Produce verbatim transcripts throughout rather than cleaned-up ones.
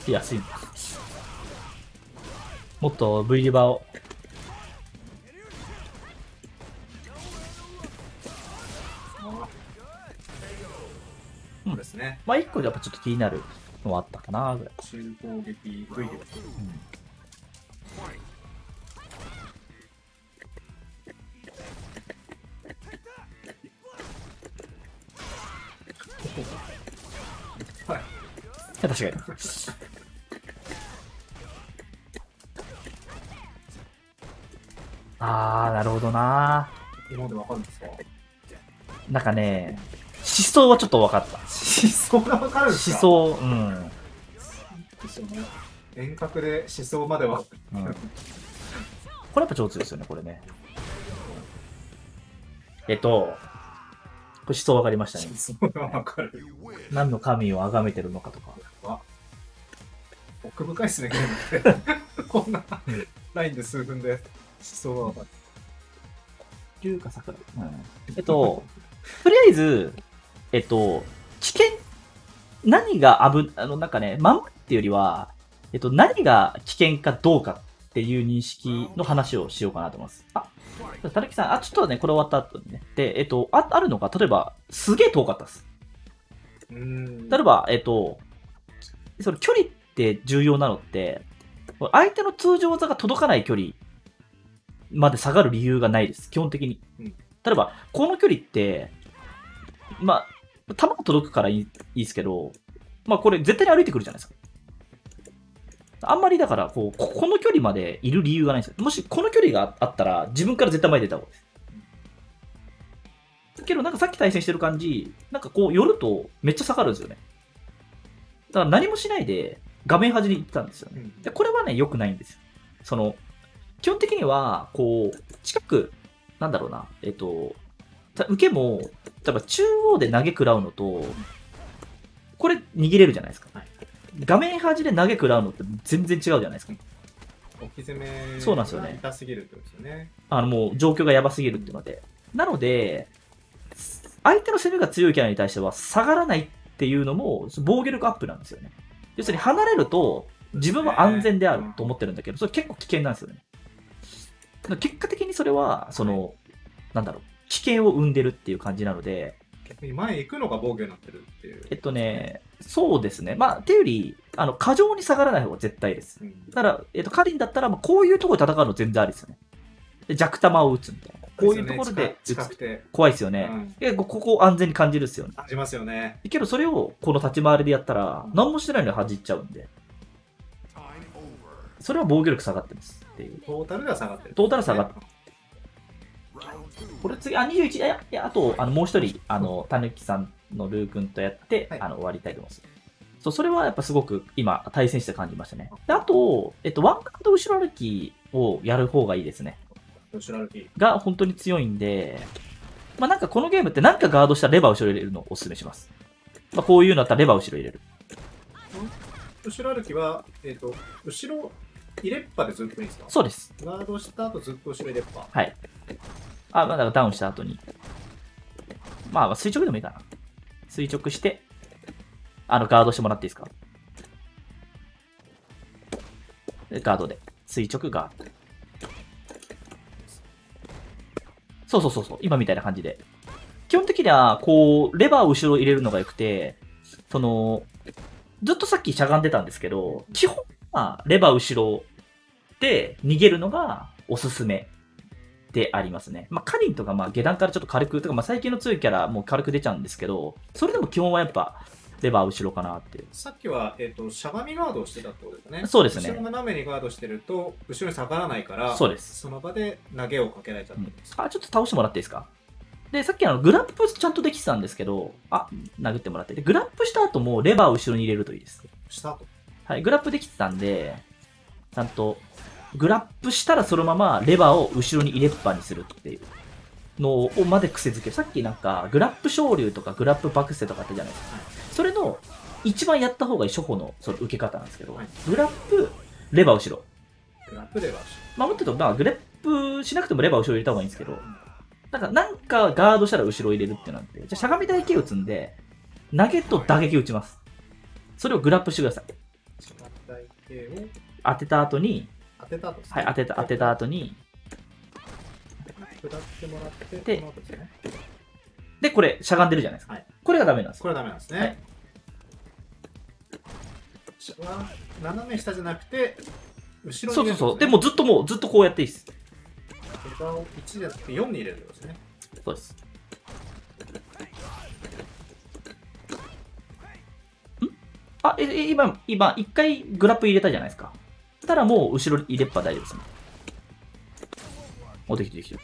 安いんだ。もっと V リバーを。 そうですね。 まあ一個やっぱちょっと気になるのはあったかなぐらい。 中攻撃 V リバー。はい。 確かに。あー、なるほどな。 今までわかるんですか？ なんかね、思想はちょっと分かった。 思想がわかるんですか？ 思想、うん。 遠隔で思想までは。 うん、これやっぱ上手ですよね、これね。えっと、これ思想分かりましたね。 思想がわかる。 何の神を崇めてるのかとか。 あ、奥深いっすね、ゲームって。こんなラインで数分で思想がわかる。 龍か桜。うん。えっと、とりあえず、えっと、危険、何が危、あの、なんかね、守るっていうよりは、えっと、何が危険かどうかっていう認識の話をしようかなと思います。あ、たぬきさん、あ、ちょっとね、これ終わった後にね。で、えっと、あ、あるのが、例えば、すげえ遠かったです。 うーん。 例えば、えっと、その距離って重要なのって、相手の通常技が届かない距離まで下がる理由がないです、基本的に。 うん、 例えば、この距離って、まあ、球が届くからいいいいですけど、まあこれ絶対に歩いてくるじゃないですか。あんまりだから、こう、ここの距離までいる理由がないんですよ。もしこの距離があったら、自分から絶対前に出た方がいいです。けどなんかさっき対戦してる感じ、なんかこう寄るとめっちゃ下がるんですよね。だから何もしないで画面端に行ってたんですよね。 うん、 でこれはね、良くないんですよ。その、基本的には、こう、近く、なんだろうな、えっと、受けも、例えば中央で投げ食らうのと、これ逃げれるじゃないですか。はい、画面端で投げ食らうのって全然違うじゃないですか。 置き攻めそうなんですよね。 痛すぎるってことですよね。 あの、もう状況がやばすぎるっていうので。なので、相手の攻めが強いキャラに対しては下がらないっていうのも防御力アップなんですよね。要するに離れると自分は安全であると思ってるんだけど、それ結構危険なんですよね。結果的にそれは、その、なんだろう、危険を生んでるっていう感じなので、 逆に前行くのが防御になってるっていう。 えっとね、そうですね。まあ、っていうより、あの、過剰に下がらない方が絶対です。うん、だから、えっと、カリンだったら、まあ、こういうところで戦うの全然ありですよね。で弱弾を撃つみたいな。こういうところで撃つ。怖いですよね。うん、結構ここ安全に感じるっすよね。 感じますよね。 けど、それをこの立ち回りでやったら、何もしてないのに弾いちゃうんで。それは防御力下がってますっていう。 トータルが下がってる。 トータル下がってる。これ次、あ、にじゅういち、いや、いやあと、あの、もう一人、あの、たぬきさんのルー君とやって、はい、あの、終わりたいと思います。そう、それはやっぱすごく今、対戦して感じましたね。で、あと、えっと、ワンカード後ろ歩きをやる方がいいですね。 後ろ歩きが本当に強いんで、まあなんかこのゲームってなんかガードしたらレバー後ろ入れるのをお勧めします。まあこういうのだったらレバー後ろ入れる。 後ろ歩きは、えっと、後ろ入れっぱでずっといいんですか？ そうです。 ガードした後ずっと後ろ入れっぱ。 はい。あ、まあだからダウンした後に。まあ垂直でもいいかな。垂直して、あのガードしてもらっていいですか？ガードで。垂直ガード。そうそうそうそう。今みたいな感じで。基本的には、こう、レバーを後ろ入れるのが良くて、その、ずっとさっきしゃがんでたんですけど、基本はレバー後ろで逃げるのがおすすめでありますね。まあ、カリンとか、まあ、下段からちょっと軽く、とか、まあ、最近の強いキャラもう軽く出ちゃうんですけど、それでも基本はやっぱ、レバー後ろかなっていう。 さっきは、えっと、しゃがみガードをしてたってことですね。 そうですね。 後ろ斜めにガードしてると、後ろに下がらないから、 そうです。 その場で投げをかけられちゃったんです、 うん。あ、ちょっと倒してもらっていいですか？で、さっきあの、グラップちゃんとできてたんですけど、あ、殴ってもらって。で、グラップした後もレバーを後ろに入れるといいです。 した後はい、グラップできてたんで、ちゃんと、グラップしたらそのままレバーを後ろに入れっぱにするっていうのをまで癖づける。さっきなんか、グラップ昇竜とかグラップ爆捨とかあったじゃないですか。はい、それの、一番やった方がいい初歩のその受け方なんですけど、はい、グラップ、レバー後ろ。 グラップレバー後ろ。 まあ、もっと言うと、まあ、グラップしなくてもレバー後ろ入れた方がいいんですけど、なんか、なんかガードしたら後ろ入れるっていうのなんで、じゃあしゃがみ台形打つんで、投げと打撃打ちます。それをグラップしてください。 K を当てた後に、 当てた後ですね。 はい、当てた、当てた後に、 下ってもらって、 でこの後ですね。 で、これ、しゃがんでるじゃないですか。 はいこれがダメなんですよ。 これはダメなんですね。 はいしわ斜め下じゃなくて、後ろそうそうそう。 に入れるんですね。 でもうずっともう、ずっとこうやっていいです。 枝をいちじゃなくてよんに入れるってことですね。 そうです。んあ、え、え今、今、一回グラップ入れたじゃないですか。たらもう後ろ入れっぱ大丈夫ですね。お、できてるできてる。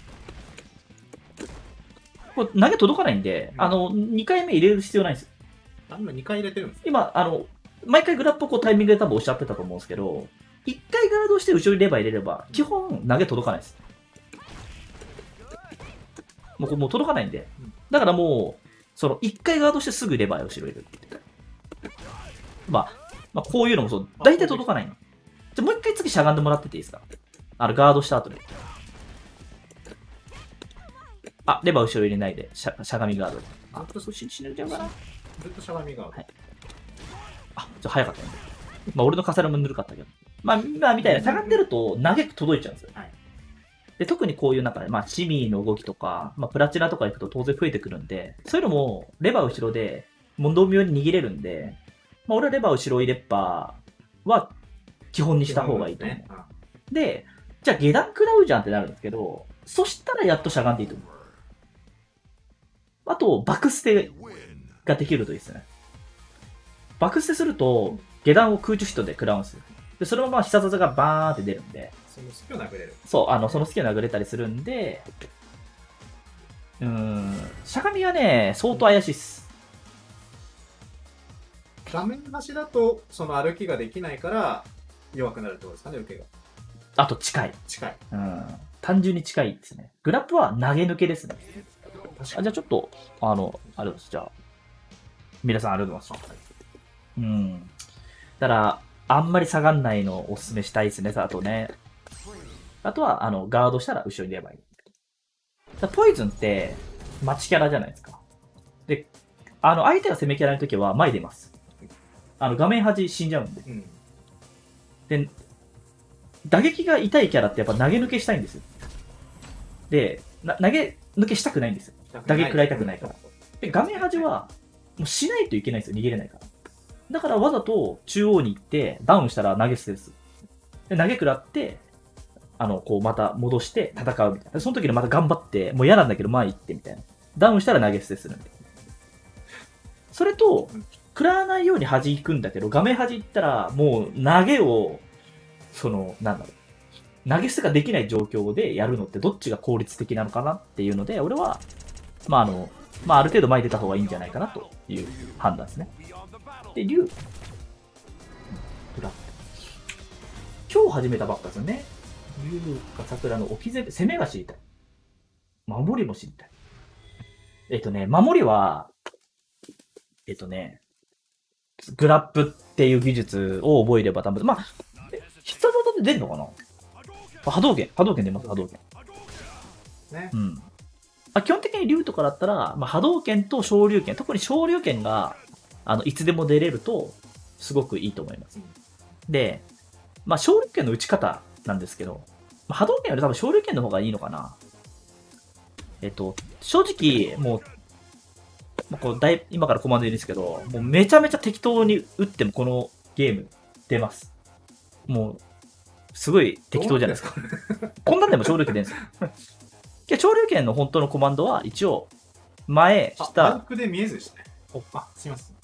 これ投げ届かないんで、あの、にかいめ入れる必要ないんですよ。 あ、今にかい入れてるんですね。 今、あの、毎回グラップをこうタイミングで多分おっしゃってたと思うんですけど、いっかいガードして後ろにレバー入れれば、基本投げ届かないです。もうこうもう届かないんで。だからもう、そのいっかいガードしてすぐレバーを後ろ入れるっていう。まあ、まあ、こういうのもそう、大体届かないの。じゃあもう一回次しゃがんでもらってていいですか？あの、ガードした後に。あ、レバー後ろ入れないで、しゃしゃがみガード。あ、 ずっと少し死ねちゃうかな。 ずっとしゃがみがある。 はいあ、ちょ、早かったね。まあ、俺の重ねもぬるかったけど。まあ、今みたいな、しゃがんでると、投げ届いちゃうんですよ。 はいで、特にこういうなんか、まあ、シミーの動きとか、まあ、プラチナとか行くと当然増えてくるんで、そういうのも、レバー後ろで、問答妙に握れるんで、まあ、俺はレバー後ろ入れっぱは、基本にした方がいいと思う。 ねあで、じゃあ下段食らうじゃんってなるんですけど、そしたらやっとしゃがんでいいと思う。あと、バク捨てができるといいですね。バク捨てすると、下段を空中ヒットで食らうんですよ。で、そのまま必殺技がバーンって出るんで、 その隙を殴れる。 そう、あの、その隙を殴れたりするんで、うーん、しゃがみはね、相当怪しいっす。 画面端だと、その歩きができないから、弱くなるってことですかね、受けが。 あと、近い。 近い。 うん。単純に近いですね。グラップは投げ抜けですね。 確あじゃあちょっと、あの、あれです。じゃあ、皆さんありがとうございます。うん。だから、あんまり下がんないのをおすすめしたいですね、あとね。あとは、あの、ガードしたら後ろに出ればいい。だポイズンって、待ちキャラじゃないですか。で、あの、相手が攻めキャラの時は前出ます。あの、画面端死んじゃうんで。 うん。 で、打撃が痛いキャラってやっぱ投げ抜けしたいんですよ。で、な投げ抜けしたくないんですよ。打撃食らいたくないから。で、画面端は、もうしないといけないんですよ。逃げれないから。だからわざと中央に行って、ダウンしたら投げ捨てです。で、投げ食らって、あの、こうまた戻して戦うみたいな。その時にまた頑張って、もう嫌なんだけど前行ってみたいな。ダウンしたら投げ捨てするみたいな。それと、食らわないように端行くんだけど、画面端行ったら、もう投げを、その、なんだろう。投げ捨てができない状況でやるのってどっちが効率的なのかなっていうので、俺は、まああの、まあある程度前に出た方がいいんじゃないかなという判断ですね。で、竜。今日始めたばっかですよね。竜か桜の置き攻め、攻めが知りたい。守りも知りたい。えっとね、守りは、えっとね、グラップっていう技術を覚えれば多分、まあ、必殺技で出るのかな波動拳、波動拳出ます、波動拳。 ね。 うん。あ基本的に竜とかだったら、まあ、波動拳と昇竜拳、特に昇竜拳が、あの、いつでも出れると、すごくいいと思います。で、まあ、昇竜拳の打ち方なんですけど、まあ、波動拳より多分昇竜拳の方がいいのかな。えっと、正直、もう、まあ、こうだい今からコマンド言うんですけど、もうめちゃめちゃ適当に打ってもこのゲーム出ます。もう、すごい適当じゃないですか。こんなんでも昇竜拳出るんですよ。で昇竜拳の本当のコマンドは一応、前、 あ、 下、 バイクで見えずでしたね。お、あ、すいません。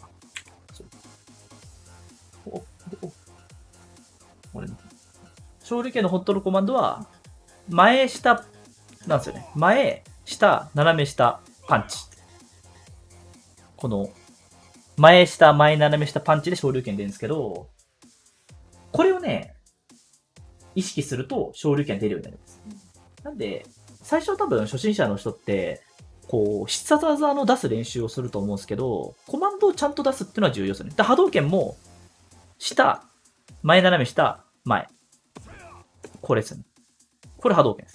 おお俺昇竜拳の本当のコマンドは、前、下、なんですよね。前、下、斜め下、パンチ。この、前、下、前、斜め下、パンチで昇竜拳出るんですけど、これをね、意識すると昇竜拳出るようになります。なんで、最初は多分初心者の人って、こう、必殺技の出す練習をすると思うんですけど、コマンドをちゃんと出すっていうのは重要ですよね。で波動拳も、下、前斜め下、前。これですね。これ波動拳です。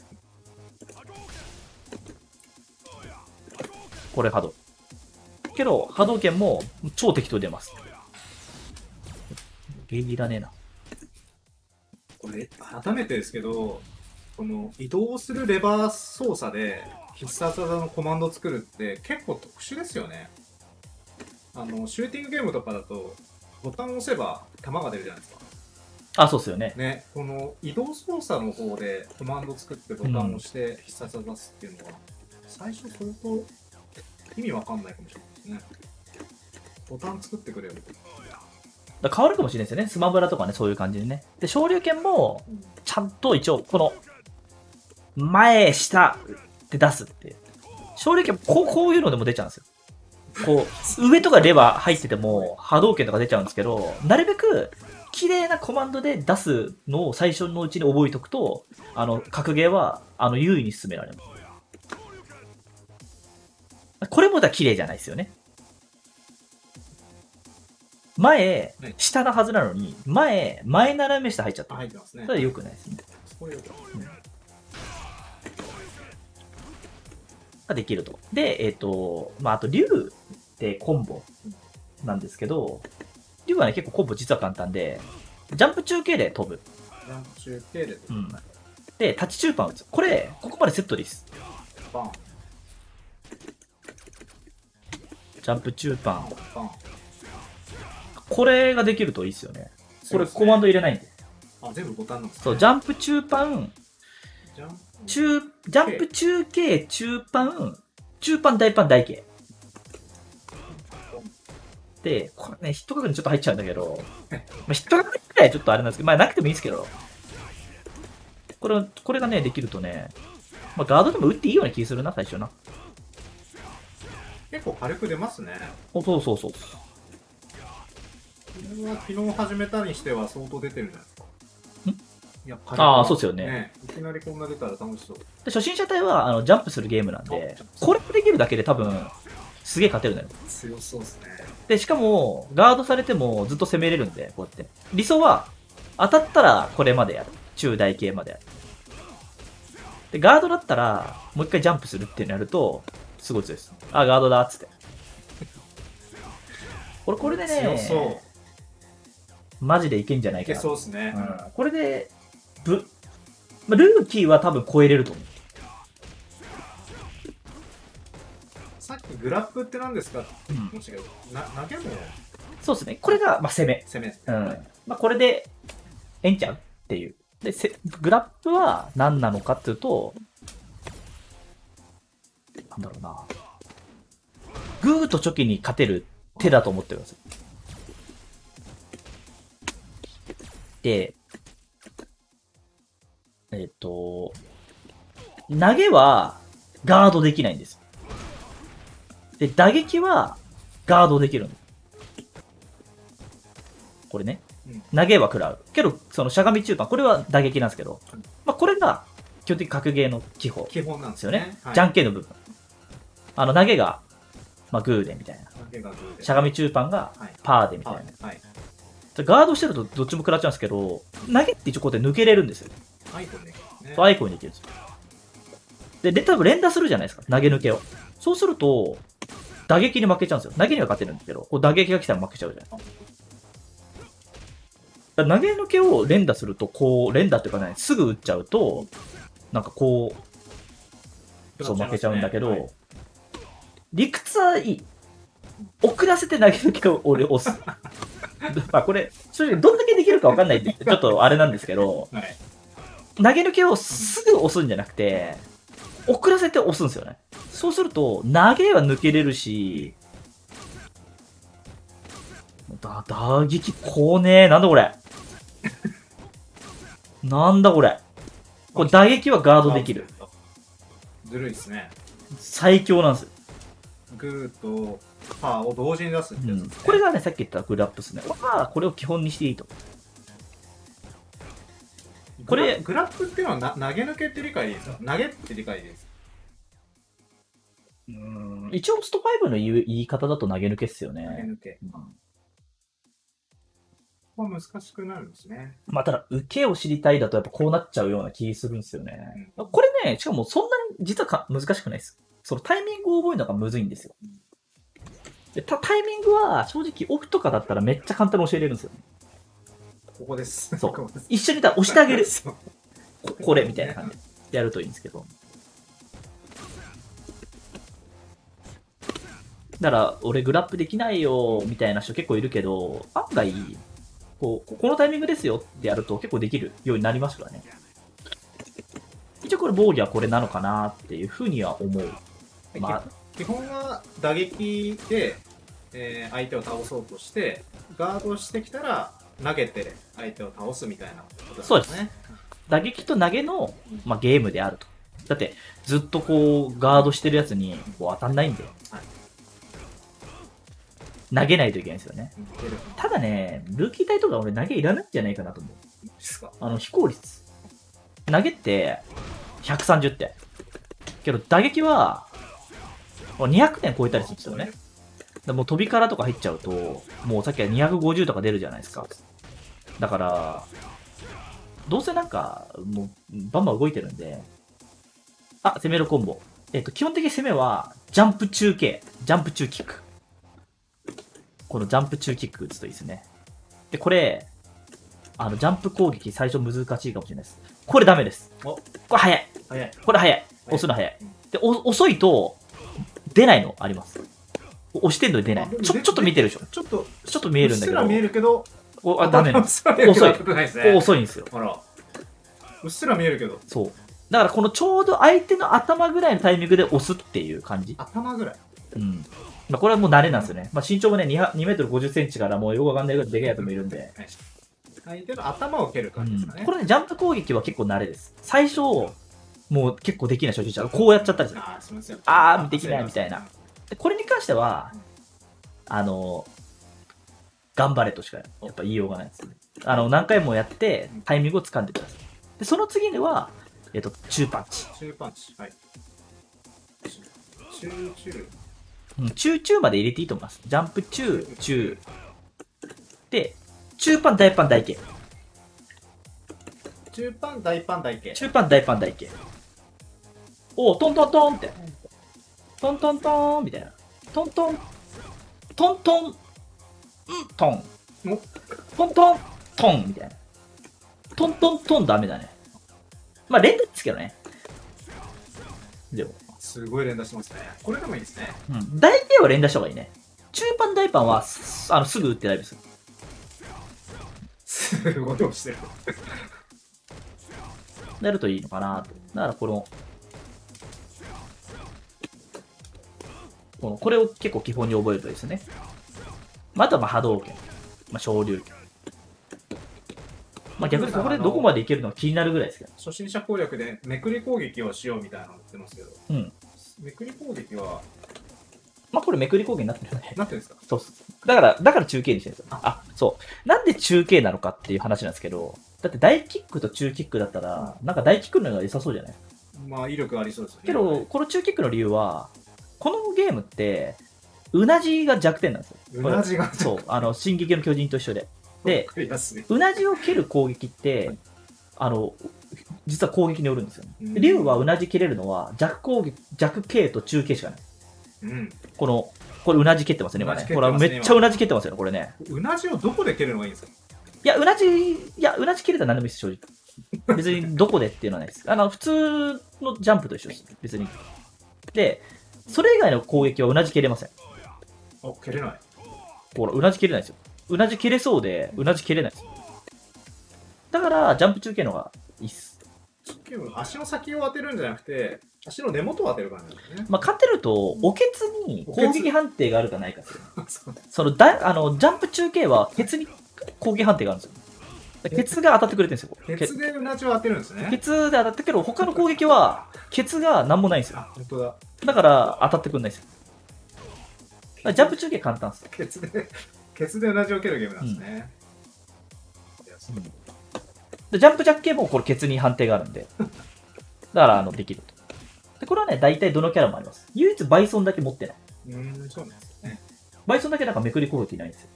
これ波動。けど、波動拳も超適当に出ます。ゲージいらねえな。 これ、改めてですけど、この移動するレバー操作で必殺技のコマンドを作るって結構特殊ですよね。あの、シューティングゲームとかだと、ボタンを押せば弾が出るじゃないですか。 あ、そうっすよね。 ね、この移動操作の方でコマンドを作ってボタンを押して必殺技出すっていうのは、最初相当意味わかんないかもしれないですね。ボタン作ってくれよ。 だから変わるかもしれないですよね。スマブラとかね、そういう感じでね。で、昇竜拳も、ちゃんと一応、この、前、下って出すって。昇竜拳、こう、こういうのでも出ちゃうんですよ。こう、上とかレバー入ってても、波動拳とか出ちゃうんですけど、なるべく、綺麗なコマンドで出すのを最初のうちに覚えておくと、あの、格ゲーは、あの、優位に進められます。これもだ綺麗じゃないですよね。前、下のはずなのに、前、前斜め下入っちゃった。 入ってますね。 それは良くないですね。 それ良くないですね。 ができると。で、えっ、と、まあ、あと、竜ってコンボなんですけど、竜はね、結構コンボ実は簡単で、ジャンプ中継で飛ぶ。 ジャンプ中継で飛ぶ。 うん。で、立ち中パン打つ。これ、ここまでセットです。 バン。 ジャンプ中パン。 バン。 これができるといいですよね。これコマンド入れないんで。 あ、全部ボタンなんですね。 そう、ジャンプ中パン、 ジャンプ中、ジャンプ中継、中パン、中パン、大パン、大系。で、これね、ヒット角にちょっと入っちゃうんだけど、まあ、ヒット角くらいちょっとあれなんですけど、まあなくてもいいんですけど、これ、これがね、できるとね、まあガードでも打っていいような気するな、最初な。 結構軽く出ますね。 お、そうそうそう。 これは昨日始めたにしては相当出てるんじゃないですか。 んいや、 ああ、そうですよね。 ね。いきなりこんな出たら楽しそう。 で初心者隊はあのジャンプするゲームなんで、これできるだけで多分、すげえ勝てるのよ。 強そうですね。 で、しかも、ガードされてもずっと攻めれるんで、こうやって。理想は、当たったらこれまでやる。中大系までやる。で、ガードだったら、もう一回ジャンプするっていうのやると、すごい強いです。あ、ガードだっつって。これ、これでね、 強そう。 マジでいけんじゃないいけかな。 そうですね。 うん、これで、ぶ、まあ、ルーキーは多分超えれると思う。 さっきグラップって何ですか、 うん、 もしかな投げもそうですね。これが、まあ、攻め。 攻め。 うん。まあ、これで、ええんちゃうっていう。で、せグラップは何なのかっていうと、なんだろうな。グーとチョキに勝てる手だと思ってください。で、えっと、投げはガードできないんですよ。で、打撃はガードできるんです。これね。投げは食らう。けど、そのしゃがみ中盤、これは打撃なんですけど、まあ、これが基本的に格ゲーの基本。 基本なんでですよね。 ね。はい、 じゃんけんの部分。あの、投げが、まあ、グーでみたいな。 投げがグーでしゃがみ中盤がパーでみたいな。 はいはい、 ガードしてるとどっちも食らっちゃうんですけど、投げって一応こうやって抜けれるんですよ。 アイコンで、ね。 アイコンにできるんですよ。で、で、多分連打するじゃないですか。投げ抜けを。そうすると、打撃に負けちゃうんですよ。投げには勝てるんですけど、こう打撃が来たら負けちゃうじゃないですか。投げ抜けを連打すると、こう、連打っていうかね、すぐ打っちゃうと、なんかこう、そう負けちゃうんだけど、はい、理屈はいい。遅らせて投げ抜けを俺押す。まあこれ、正直どんだけできるか分かんないって、ちょっとあれなんですけど、はい、投げ抜けをすぐ押すんじゃなくて、遅らせて押すんですよね。そうすると、投げは抜けれるし、だ打撃こうねー。なんだこれ。なんだこれ。これ打撃はガードできる。 ずるいっすね。 最強なんですよ。 グーとパーを同時に出すってやつですね、 うん、これがね、さっき言ったグラップですね。これはこれを基本にしていいと。 これ、グラップっていうのはな投げ抜けって理解でいいですか？投げって理解でいいですか？ うん、一応、ストファイブの言い方だと投げ抜けっすよね。 投げ抜け。うん、ここは難しくなるんですね。 まあ、ただ、受けを知りたいだとやっぱこうなっちゃうような気するんですよね。うん、これね、しかもそんなに実はか難しくないです。そのタイミングを覚えるのがむずいんですよ。でたタイミングは正直オフとかだったらめっちゃ簡単に教えれるんですよ。 ここです。 そうここです一緒にいたら押してあげる。 そうここれみたいな感じでやるといいんですけど。だから、俺グラップできないよ、みたいな人結構いるけど、案外、こう、このタイミングですよってやると結構できるようになりますからね。一応これ防御はこれなのかなっていうふうには思う。まあ、 基本は打撃で、えー相手を倒そうとして、ガードしてきたら投げて相手を倒すみたいなことなんですね。 打撃と投げの、まあ、ゲームであると。だって、ずっとこう、ガードしてるやつにこう当たんないんで、 はい投げないといけないんですよね。 うん出るただね、ルーキー隊とか俺投げいらないんじゃないかなと思う。 ですか。 あの、飛行率。投げってひゃくさんじゅってん。けど打撃はにひゃくてん超えたりするんですよね。でもう飛びからとか入っちゃうと、もうさっきはにひゃくごじゅうとか出るじゃないですか。だから、どうせなんか、もう、バンバン動いてるんで、あ、攻めるコンボ。えっと、基本的に攻めは、ジャンプ中継、ジャンプ中キック。このジャンプ中キック打つといいですね。で、これ、あの、ジャンプ攻撃最初難しいかもしれないです。これダメです。 おこれ早い。 早い。 これ早い。押すの早い。で、お遅いと、出ないのあります。押してんのに出ない。ちょ、ちょっと見てるでしょ。 ちょっと、 ちょっと見えるんだけど。 うっすら見えるけど、 おあ、ダメなんです。 遅い。 遅いないですね。 遅いんですよ。 あら。うっすら見えるけど、 そう。だからこのちょうど相手の頭ぐらいのタイミングで押すっていう感じ。 頭ぐらい。 うん。まあ、これはもう慣れなんですよね。まあ、身長もね、にメートルごじゅっセンチからもうよくわかんないぐらいでかいやつもいるんで。 はい相手の頭を蹴る感じですかね。 うん、これね、ジャンプ攻撃は結構慣れです。最初、もう結構できない人いちゃう。こうやっちゃったりする。 あー、すみません。 あー、できないみたいな。でこれに関しては、あの、頑張れとしかやっぱ言いようがないですね。あの、何回もやってタイミングを掴んでください。で、その次には、えっと、中パンチ。 中パンチ。はい。中、中。 うん、中中まで入れていいと思います。ジャンプ中、中。で、中パン、大パン、大形。 中パン、大パン、大形。 中パン、大パン、大形。おう、トントントンって。トントントンみたいな。トントン、トントン、うん、トン。 おトントン、トンみたいな。トントントンダメだね。まあ連打ですけどね。でも。 すごい連打してますね。これでもいいですね。 うん。大体は連打した方がいいね。中パン大パンは、すあのすぐ打って大丈夫です。 すごい押してる。 やるといいのかなと。だからこの、この、これを結構基本に覚えるといいですね。まあ、あとはまあ波動拳。まあ、昇竜拳。まあ逆にここでどこまでいけるのか気になるぐらいですけど。 初心者攻略でめくり攻撃をしようみたいなの言ってますけど、 うん。 めくり攻撃は、 まあこれめくり攻撃になってるよね。 なんていうんですか。 そうっす。だから、だから中継にしてるんですよ。あ、そう。なんで中継なのかっていう話なんですけど、だって大キックと中キックだったら、なんか大キックの方が良さそうじゃないまあ威力ありそうですよね。 けど、この中キックの理由は、このゲームって、うなじが弱点なんですよ。 うなじがそう。あの、進撃の巨人と一緒で。で、 安い。 うなじを蹴る攻撃って、あの、実は攻撃によるんですよね。 うんで竜はうなじ蹴れるのは弱攻撃、弱系と中系しかない。 うん。 この、これうなじ蹴ってますね、今ね。ほら、 うなじ蹴ってますねめっちゃうなじ蹴ってますよね、これね。 うなじをどこで蹴るのがいいんですか。 いや、うなじ、いや、うなじ蹴れたら何でもいいです、正直。別にどこでっていうのはないです。あの、普通のジャンプと一緒です。別に。で、それ以外の攻撃はうなじ蹴れません。 あ、蹴れない。 ほら、うなじ蹴れないですよ。うなじ蹴れそうで、うなじ蹴れないですよ。だから、ジャンプ中継の方がいいっす。 足の先を当てるんじゃなくて、足の根元を当てる感じなんですね。 まあ、勝てると、おけつに攻撃判定があるかないかですよ。 そうそのだあのジャンプ中継は、ケツに攻撃判定があるんですよ。ケツが当たってくれてるんですよ。 ケツでうなじを当てるんですね。 ケツで当たってけど、他の攻撃は、ケツが何もないんですよ。 本当だ。 だから、当たってくんないですよ。だからジャンプ中継簡単です。 ケツで、ケツでうなじを蹴るゲームなんですね。 うんでジャンプジャック系もこれケツに判定があるんで。だから、あの、できると。で、これはね、大体どのキャラもあります。唯一バイソンだけ持ってない。 うーん、そうなんですよね。 バイソンだけなんかめくり攻撃ないんですよ。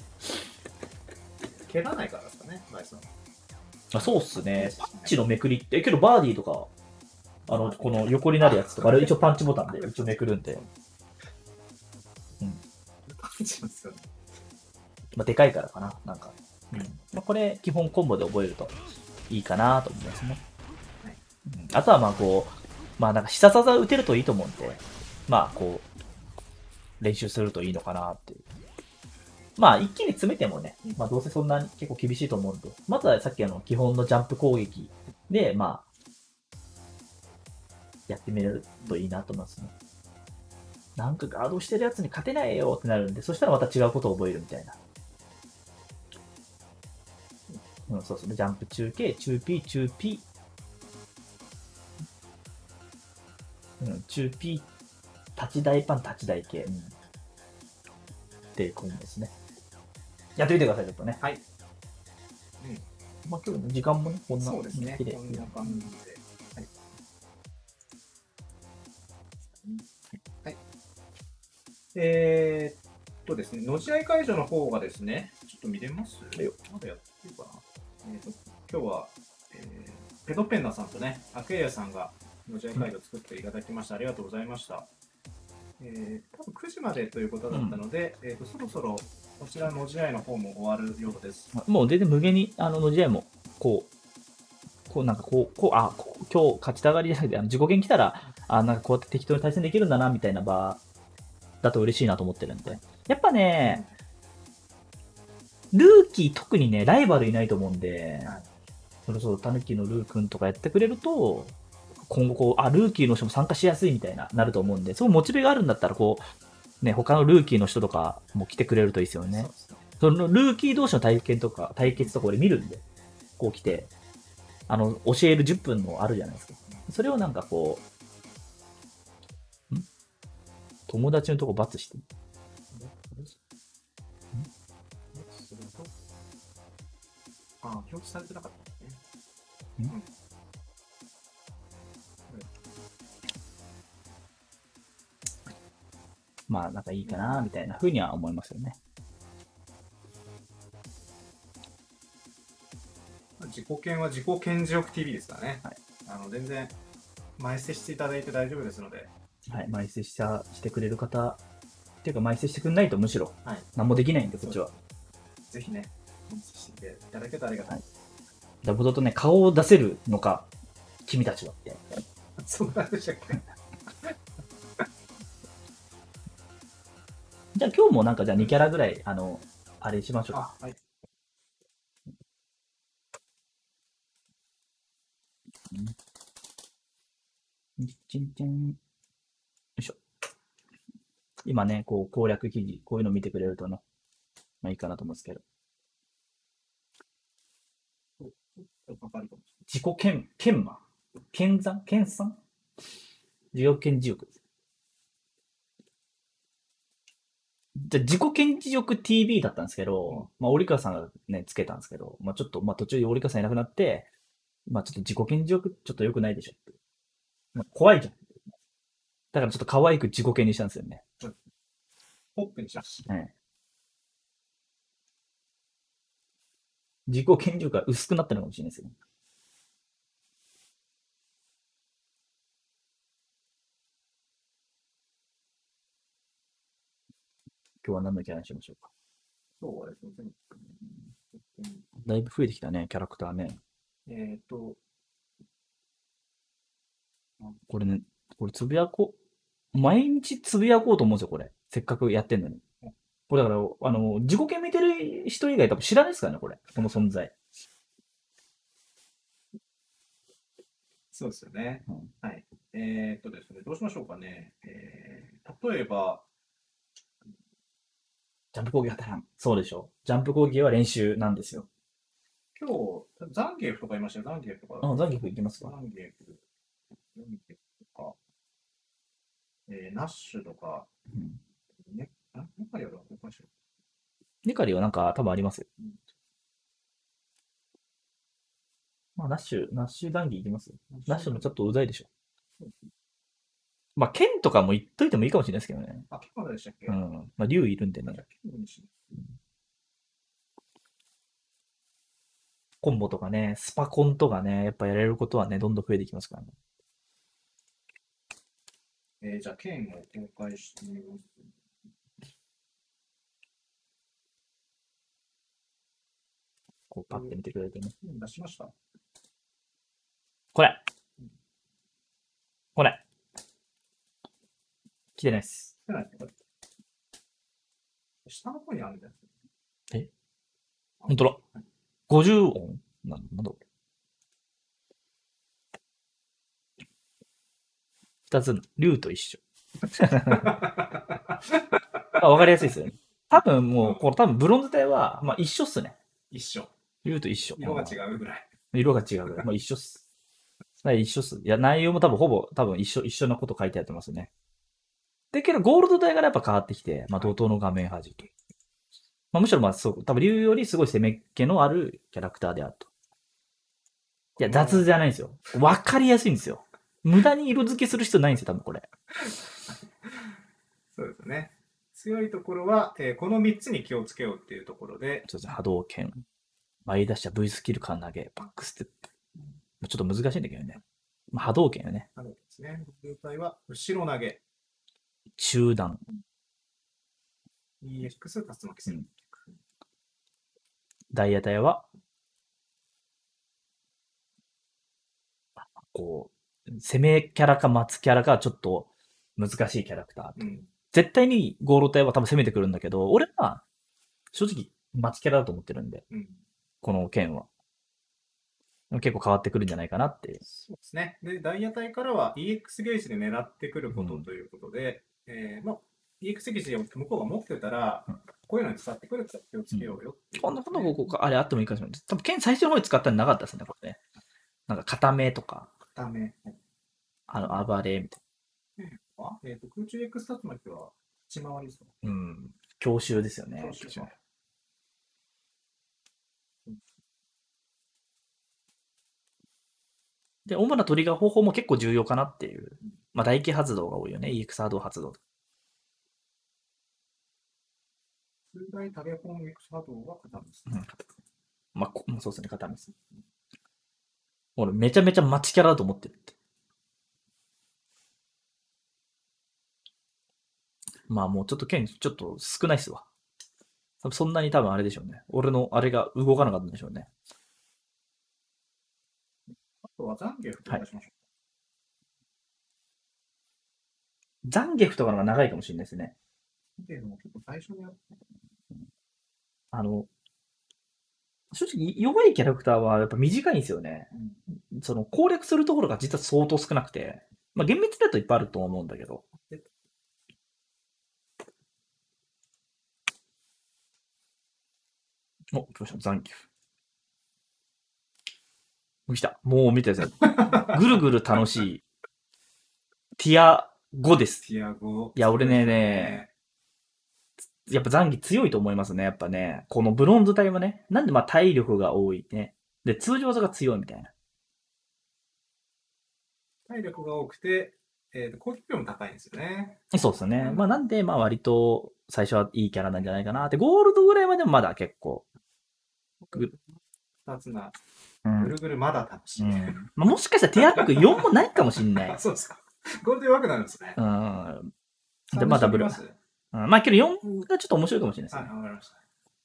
蹴らないからですかね、バイソン。 あそうっすね。パンチのめくりって、えけどバーディーとか、あの、この横になるやつとか、あれ一応パンチボタンで一応めくるんで。うん。 パンチですよね。 まあ、でかいからかな、なんか。 うんまあ、これ、基本コンボで覚えるといいかなと思いますね。 はいうんあとはまあこう、まあなんか必殺技打てるといいと思うんで、まあこう、練習するといいのかなっていう。まあ一気に詰めてもね、まあどうせそんなに結構厳しいと思うんで、まずはさっきあの基本のジャンプ攻撃で、まあ、やってみるといいなと思いますね。なんかガードしてるやつに勝てないよってなるんで、そしたらまた違うことを覚えるみたいな。うん、そうそう。ジャンプ中継、中 P、中 P。うん、中 P、立ち台パン、立ち台系。うん。ってコンボですね。やってみてください、ちょっとね。 はい。 まあ今日の時間もね、こんなそうですね。 綺麗こんな感じで。はい。はい。えー、っとですね、のじ合会場の方がですね、ちょっと見れますいいよまだやってるかな。えー、っと、今日は、えー、ペドペンナさんとね、アクエリアさんがのじ合会場作っていただきました。ありがとうございました。えー、多分くじまでということだったので、えー、っとそろそろこちらのじ合の方も終わるようです。 もう全然無限に、あの、のじ合いも、こう、こうなんかこう、こう、あ、こう今日勝ちたがりじゃなくて、あの自己研来たら、あ、なんかこうやって適当に対戦できるんだな、みたいな場だと嬉しいなと思ってるんで。やっぱね、ルーキー特にね、ライバルいないと思うんで、 はいそろそろタヌキのルー君とかやってくれると、今後こう、あ、ルーキーの人も参加しやすいみたいな、なると思うんで、そのモチベがあるんだったら、こう、ね、他のルーキーの人とかも来てくれるといいですよね。 そうですね。 そのルーキー同士の体験とか、対決とか俺見るんで、こう来て、あの、教えるじゅっぷんのあるじゃないですか。それをなんかこう、ん友達のとこ罰して。 すると、あ、表記されてなかったんですね。 んうんまあ、なんかいいかな、みたいな風には思いますよね。 自己研は自己顕示欲 ティーブイ ですからね。 はいあの全然前接していただいて大丈夫ですので、 はい、埋設したしてくれる方、っていうか埋設してくんないとむしろはい、 何もできないんで、こっちは。 ぜひね、前接していただけたらありがたい。 ダブドとね、顔を出せるのか、君たちはって。 そうなんでしたっけ。 じゃあ今日もなんかじゃあにキャラぐらい、あの、あれしましょうか。 あ、はい。 チンチン。よいしょ。今ね、こう攻略記事、こういうの見てくれるとね、まあいいかなと思うんですけど。 わかるかもし自己研、研磨研鑽研鑽自己顕示欲です。じゃあ自己顕示欲 ティーブイ だったんですけど、 うんまあ、折川さんがね、つけたんですけど、まあ、ちょっと、まあ、途中で折川さんいなくなって、まあ、ちょっと自己顕示欲ちょっと良くないでしょって。まあ、怖いじゃん。だからちょっと可愛く自己顕にしたんですよね。 れない。ポップにしましはい自己顕示欲が薄くなったのかもしれないですよね。今日は何のキャラにしましょうか。 そうですね。 だいぶ増えてきたね、キャラクターね。 えっ、と、 これね、これつぶやこう。毎日つぶやこうと思うんですよ、これ。せっかくやってんのに。これだから、あの、自己顕見てる人以外多分知らないですからね、これ。この存在。 そうですよね。 うんはい。えっ、とですね、どうしましょうかね。えー、例えば、 ジャンプ攻撃当たらん。そうでしょ。ジャンプ攻撃は練習なんですよ。 今日、ザンゲフとかいましたよ、ザンゲフとか。 あ、ザンギフいきますザか。 ンゲフ、ザンゲフとか、えー、ナッシュとか、 うん。 ね、あ、ネカリはどうかしら。 ネカリはなんか多分ありますよ。 うんまあ、ナッシュ、ナッシュ談義いきますナッシュもちょっと。 とうざいでしょ。まあ、剣とかも言っといてもいいかもしれないですけどね。 あ、結構まででしたっけ。 うん。まあ、竜いるんでねじゃ。あ結構にしコンボとかね、スパコンとかね、やっぱやれることはね、どんどん増えていきますからね。 えー、じゃあ、剣を公開してみます。 こうパッて見てくれるとね。 うん出しました。 これこれ来てないっす。 来てないですね。下の方にあるんだよ。 えほんとだ。ごじゅう音なんなんだこれ。二つの、竜と一緒。あ、わかりやすいですよね。多分もう、これ多分ブロンズ体は、まあ一緒っすね。 一緒。 竜と一緒。 色が違うぐらい。 色が違うぐらい。まあ一緒っす。はい一緒っす。いや、内容も多分ほぼ、多分一緒、一緒なこと書いてあってますね。で、けどゴールド体からやっぱ変わってきて、まあ同等の画面端と。まあむしろまあそう、多分竜よりすごい攻めっ気のあるキャラクターであると。いや、雑じゃないんですよ。わかりやすいんですよ。無駄に色付けする必要ないんですよ、多分これ。 そうですね。強いところは、えーこのみっつに気をつけようっていうところで、 そうですね、波動拳。前出した V スキル間投げ、バックステップ。ちょっと難しいんだけどね。まあ、波動拳よね。 あのですね、状態は後ろ投げ、 中段。 イーエックス 竜巻戦略。 ダイヤ体は、こう、攻めキャラか待つキャラかちょっと難しいキャラクター。 うん。 絶対にゴールド体は多分攻めてくるんだけど、俺は正直待つキャラだと思ってるんで、 うん。 この剣は。結構変わってくるんじゃないかなって。 そうですね。で、ダイヤ体からは イーエックス ゲージで狙ってくることうんということで、えーまあ、イーエックス ゲージを向こうが持ってたら、 うんこういうのに使ってくるから気をつけようよっていうこんなことですね、 ことここあれあってもいいかもしれない。多分剣最初の方に使ったんなかったですね、これね。なんか固めとか、 ダメ。 あの、暴れみたいあえっ、と、空中 X 竜巻は口回りですか？ な。うん。強襲ですよね。 強襲かで、主なトリガー方法も結構重要かなっていう。まあ、大気発動が多いよね。イーエックス 波動発動。 通大タレフォン X 波動は片ですね。 うん。まあ、こそうですね、固めです。俺、めちゃめちゃマッチキャラだと思ってるって。まあ、もうちょっと剣、ちょっと少ないっすわ。多分そんなに多分あれでしょうね。俺のあれが動かなかったんでしょうね。 あとはザンゲフとお願いしましょザンゲフとかの方が長いかもしれないですね。 う。っていうのも結構最初にやった。 あの、正直弱いキャラクターはやっぱ短いんですよね。その攻略するところが実は相当少なくて、まあ厳密だといっぱいあると思うんだけど。お、来ました。ザンギフ。来た。もう見てください。ぐるぐる楽しい。ティアごです。 ティアご。 いや、俺ね、ね、やっぱザンギ強いと思いますね。やっぱね。このブロンズ体はね。なんでまあ体力が多いね。で、通常技が強いみたいな。 体力が多くて、えーと攻撃力も高いんですよね。 そうですね。 うんまあなんで、まあ割と最初はいいキャラなんじゃないかなって。ゴールドぐらいまでもまだ結構。ぐ二つな、 うんぐるぐるまだ楽しい。 うんまあ、もしかしたらティアランクよんもないかもしんないあ、。そうですか。ゴールド弱くなるんですね。 うん。 で、 で、まあダブル。 ますうん、まあけどよんがちょっと面白いかもしれないですはい、 ね。 わかりました。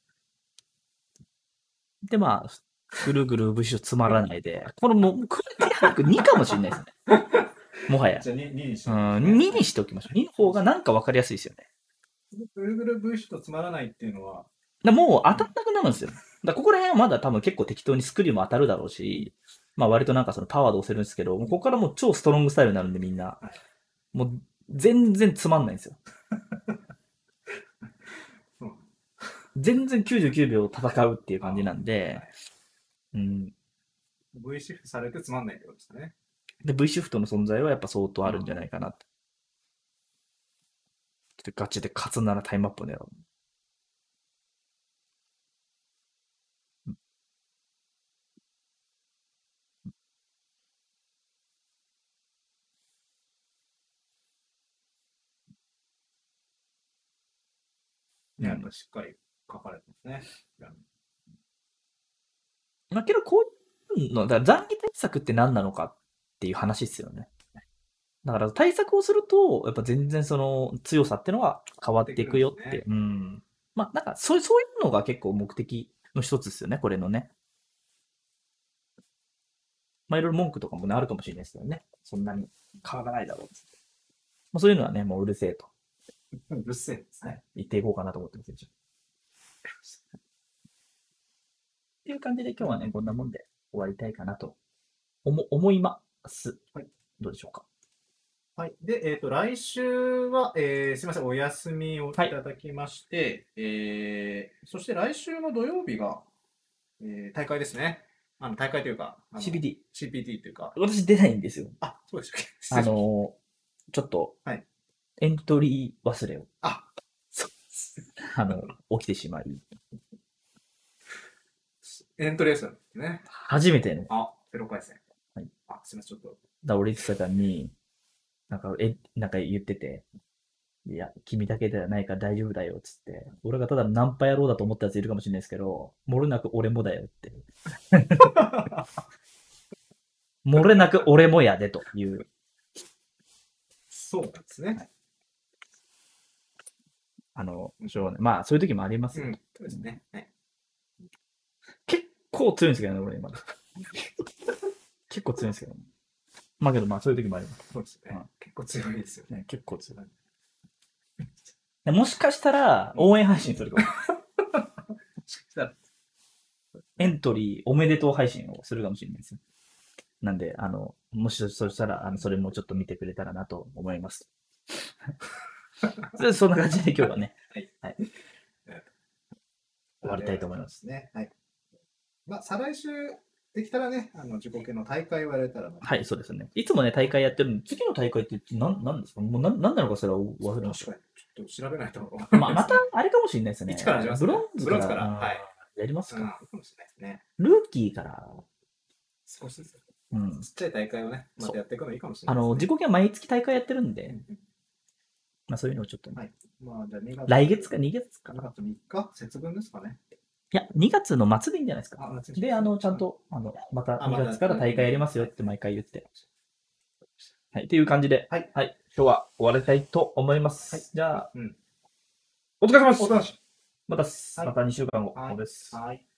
で、まあ、ぐるぐる武士つまらないで、これもう、これティアランクにかもしれないですね。もはや。 じゃあに、ににしてうおきますん、 ねににしておきましょう。にの方がなんかわかりやすいですよね。 ぐるぐるブッシュとつまらないっていうのは、 だもう当たんなくなるんですよ。だここら辺はまだ多分結構適当にスクリューも当たるだろうし、まあ割となんかそのパワーで押せるんですけど、もうここからもう超ストロングスタイルになるんでみんな。もう全然つまんないんですよ。 うん全然きゅうじゅうきゅうびょう戦うっていう感じなんで、うん。 V シフトされてつまんないってことですね。 で、V シフトの存在はやっぱ相当あるんじゃないかなと。でガチで勝つならタイムアップを狙う。 ね、やっぱしっかり書かれてますね。 まあけどこういうの、だから残機対策って何なのかっていう話ですよね。だから対策をすると、やっぱ全然その強さってのは変わっていくよって。 変わってくうん。まあなんかそうそういうのが結構目的の一つですよね、これのね。 まあ、いろいろ文句とかもね、あるかもしれないですけどね。そんなに変わらないだろうっつって。まあ、そういうのはね、もううるせえと。 うるせえですね。 言っていこうかなと思ってますよ。っていう感じで今日はね、こんなもんで終わりたいかなと思思います。 はい。 どうでしょうか。 はい。で、えっ、と、来週は、えー、すみません、お休みをいただきまして、えー、そして来週の土曜日が、えー、大会ですね。あの、大会というか、あのシーピーティー。 シーピーティー というか、 私出ないんですよ。 あ、そうでしたっけ。失あ礼しましのー、ちょっと、 はいエントリー忘れを、 たあ、そうです。 あの、起きてしまい、 エントリーですよね。 初めての、 あ、ゼロ回戦。 はい。 あ、すみません、ちょっと。 だ俺言ってたに、なんか、え、なんか言ってて、いや、君だけではないから大丈夫だよ、つって。俺がただナンパ野郎だと思ったやついるかもしれないですけど、漏れなく俺もだよって。漏れなく俺もやでという。 そうなんですね。 あの、しょうがない。まあ、そういう時もありますよ。 うん、そうですね。はい。 結構強いんですけどね、俺今。結構強いんですけどね。まあけど、まあそういう時もあります。 そうですね。 うん結構強いですよね。 ね、結構強い。でもしかしたら、応援配信するかも。 もしかしたらエントリーおめでとう配信をするかもしれないですよ。なんで、あの、もしそしたら、あの、それもちょっと見てくれたらなと思います。そそんな感じで今日はね、 はい。 はい、終わりたいと思います。 ね。はい。まあ、再来週できたらね、あの、自己系の大会をやれたらな。 はい、そうですね。いつもね、大会やってるのに、次の大会って何なんですかもう何何なのかそれは忘れました。 確かに、ちょっと調べないと。 まあ、また、あれかもしれないですね。 一から始めますねブロンズから。 ブロンズからあーはいやりますうん、 か。 かもしれないですね。 ルーキーから、 少しずつ。 うん。 ちっちゃい大会をね、またやっていくのいいかもしれあの、 ないですね。 自己系は毎月大会やってるんで、 うんうんまあそういうのをちょっとね、 はいまあ、じゃあにがつ。 来月かにがつかにな。 がつみっか節分ですかね。 いや、にがつの末でいいんじゃないですか。 あ夏で、あの、ちゃんと、あの、またにがつから大会やりますよって毎回言って。はい、っていう感じで、 はい。 はい、今日は終わりたいと思います。 はいじゃあ、 うん。 お疲れ様です。 お楽しまた、 はいまたにしゅうかんご、 はいです。 み。はい。